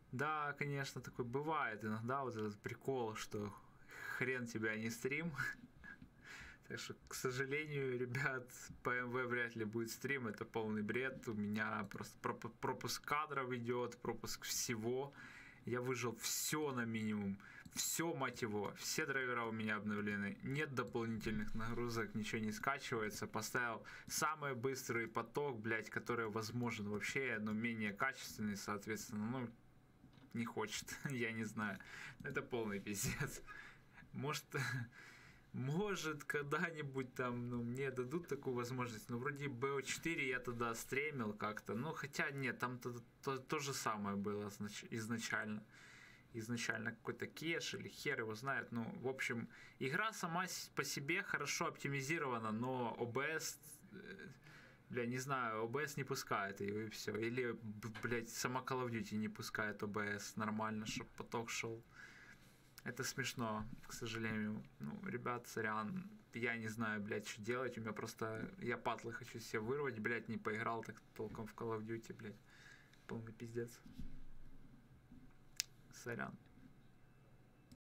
Да, конечно, такой бывает иногда вот этот прикол, что хрен тебя, а не стрим. Так что, к сожалению, ребят, по МВ вряд ли будет стрим, это полный бред. У меня просто пропуск кадров идет, пропуск всего. Я выжил все на минимум. Все, мать его, все драйвера у меня обновлены. Нет дополнительных нагрузок, ничего не скачивается. Поставил самый быстрый поток, блядь, который возможен вообще, но менее качественный, соответственно. Ну, не хочет, я не знаю. Это полный пиздец. Может, когда-нибудь там, ну, мне дадут такую возможность. Ну, вроде BO4 я тогда стримил как-то. Ну, хотя нет, там то же самое было изначально. Изначально какой-то кеш или хер его знает. Ну, в общем, игра сама по себе хорошо оптимизирована, но OBS, бля, не знаю, OBS не пускает ее и все. Или, блядь, сама Call of Duty не пускает OBS нормально, чтобы поток шел. Это смешно, к сожалению. Ну, ребят, сорян, я не знаю, блядь, что делать. У меня просто... Я патлы хочу себе вырвать, блядь, не поиграл так толком в Call of Duty, блядь. Полный пиздец. Сорян.